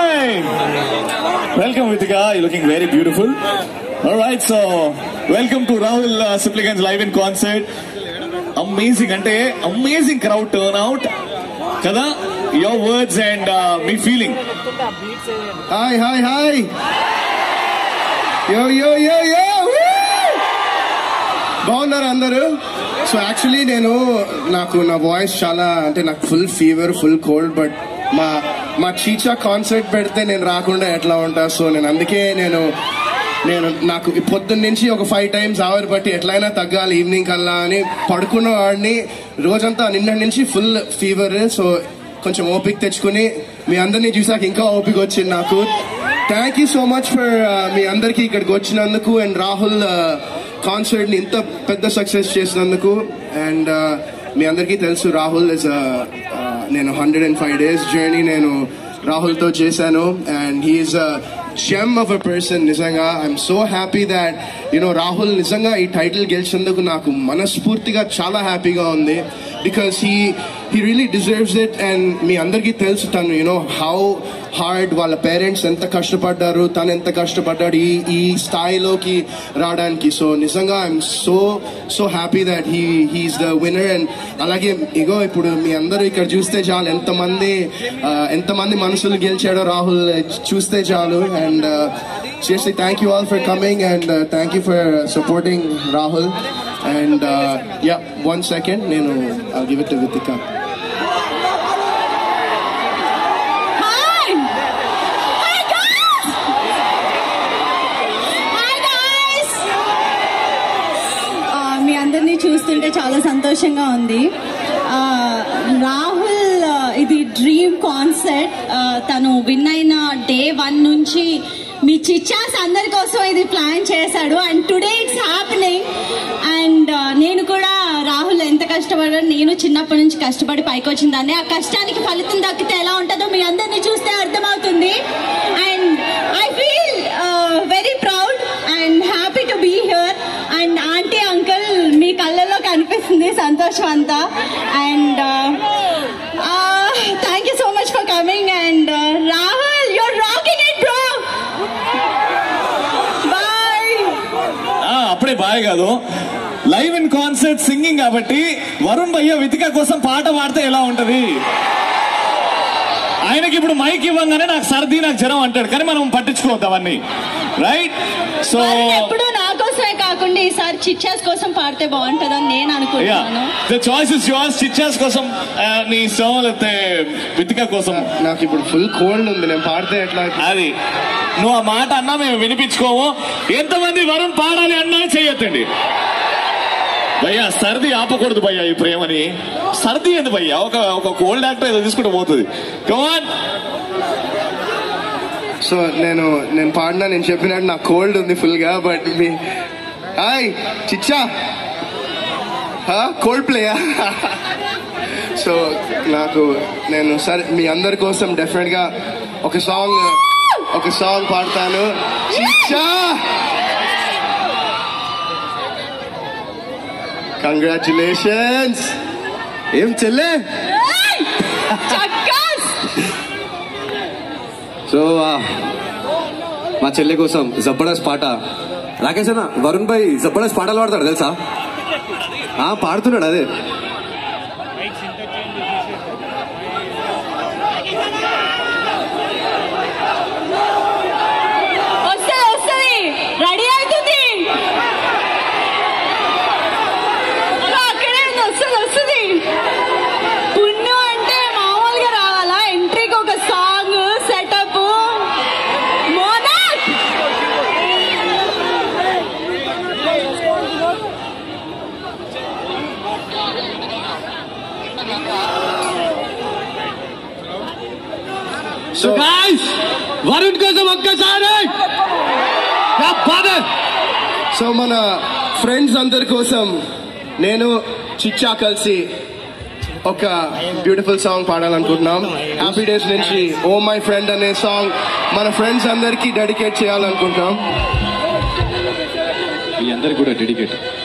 Hi! Welcome, Vitika. You're looking very beautiful. Alright, so welcome to Rahul Sipligan's live in concert. Amazing, amazing crowd turnout. Kada, your words and me feeling. Hi. Yo. బాగున్నారు అందరూ. So actually నాకు నా voice చాలా నాకు full fever, full cold. But మా చీచా concert పెడితే నేను రాకుండా ఎట్లా ఉంటా. సో అందుకే నాకు పొద్దున్న నుంచి ఒక 5 times అవర్ బట్టి ఎట్లయినా తగ్గాలి ఈవినింగ్ కల్లా అని పడుకున్న వాడిని. రోజంతా నిన్న నుంచి ఫుల్ ఫీవర్. సో కొంచెం ఓపిక తెచ్చుకుని మీ అందరినీ చూసాక ఇంకా ఓపిక వచ్చింది నాకు. Thank you so much for మీ అందరికి ఇక్కడికి వచ్చినందుకు అండ్ రాహుల్ కాన్సర్ట్ ని ఇంత పెద్ద సక్సెస్ చేసినందుకు. అండ్ మీ అందరికీ తెలుసు రాహుల్ ఇస్ నేను 105 days జర్నీ నేను రాహుల్ తో చేశాను. And he's gem of a person. నిజంగా I'm so happy that Rahul నిజంగా ఈ టైటిల్ గెలిచినందుకు నాకు మనస్ఫూర్తిగా చాలా హ్యాపీగా ఉంది. Because he really deserves it. And మీ అందరికీ తెలుసు తను హౌ హార్డ్ వాళ్ళ పేరెంట్స్ ఎంత కష్టపడ్డారు, తను ఎంత కష్టపడ్డాడు ఈ స్థాయిలోకి రావడానికి. సో నిజంగా I'm so happy that he's the winner. And అలాగే ఇప్పుడు మీ అందరూ ఇక్కడ చూస్తే చాలు ఎంతమంది మనసులు గెలిచాడో రాహుల్ చూస్తే చాలు. And seriously, thank you all for coming and thank you for supporting Rahul. And yeah, 1 second, I'll give it to Vitika. మీ అందరినీ చూస్తుంటే చాలా సంతోషంగా ఉంది. రాహుల్ ఇది డ్రీమ్ కాన్సర్ట్. తను విన్ అయిన day 1 నుంచి మీ చిచ్చాస్ అందరి కోసం ఇది ప్లాన్ చేశాడు. And today it's happening. And నేను కూడా రాహుల్ ఎంత కష్టపడ్డాడు, నేను చిన్నప్పటి నుంచి కష్టపడి పైకి వచ్చిన దాన్ని. ఆ కష్టానికి ఫలితం దక్కితే ఎలా ఉంటుందో మీ అందరినీ చూస్తే అర్థమవుతుంది. And I feel very proud and happy to be here. And aunty uncle మీ కళ్ళల్లో కనిపిస్తుంది సంతోషం అంతా. And thank you so much for coming. And Rahul, you're rocking it bro. అప్పుడే బాయ్ కాదు, లైవ్ ఇన్ కాన్సర్ట్ సింగింగ్ కాబట్టి వరుణ్ భయ్య వితిక కోసం పాట పాడితే ఎలా ఉంటది? ఆయనకి ఇప్పుడు మైక్ ఇవ్వగానే నాకు సర్ది, నాకు జ్వరం అంటాడు, కానీ మనం పట్టించుకోవద్దు అవన్నీ. రైట్? సో ఎప్పుడు నా కోసమే కాకుండా ఈసారి చిచ్చాస్ కోసం పాడితే బాగుంటుందని నేను అనుకుంటున్నాను. The choice is yours. చిచ్చాస్ కోసం నీ ఇష్టం, లేకపోతే వితిక కోసం? నాకు ఇప్పుడు ఫుల్ కోల్డ్ ఉంది, నేను పాడితే ఎట్లా? అది నువ్వు ఆ మాట అన్నా మేము వినిపించుకోము. ఎంతమంది వరుణ్ పాడాలి అన్నా చెయ్యొద్దండి భయ్యా. సర్ది ఆపకూడదు భయ్యా ఈ ప్రేమని. సర్ది ఏంది భయ్యా? ఒక కోల్డ్ యాక్టర్ ఏదో తీసుకుంటూ పోతుంది. కమాన్. సో నేను పాడినా, నేను చెప్పినట్టు నాకు కోల్డ్ ఉంది ఫుల్ గా. బట్ హాయ్ చిచ్చా, కోల్డ్ ప్లేయా? సో నేను సరే మీ అందరి కోసం డెఫినెట్ గా ఒక సాంగ్ పాడతాను. చిచ్చా, కంగ్రాచులేషన్స్. ఏం చెల్లె? సో మా చెల్లె కోసం జబర్దస్త్ పాట. రాకేష్ అన్న, వరుణ్ భాయ్ జబర్దస్త్ పాటలు పాడతాడు తెలుసా? పాడుతున్నాడు. అదే రెడీ అవుతుంది. అక్కడే వస్తుంది. పుణ్యం అంటే మామూలుగా రావాలా? ఎంట్రీకి ఒక సాంగ్ సెటప్. మోనక్ సో గైస్, వరుణ్ కోసం ఒక్కసారి. సో మన ఫ్రెండ్స్ అందరి కోసం నేను చిచ్చా కలిసి ఒక బ్యూటిఫుల్ సాంగ్ పాడాలనుకుంటున్నాం. హ్యాపీ డేస్ నుంచి ఓ మై ఫ్రెండ్ అనే సాంగ్ మన ఫ్రెండ్స్ అందరికి డెడికేట్ చేయాలనుకుంటున్నాం. మీ అందరికి కూడా డెడికేట్.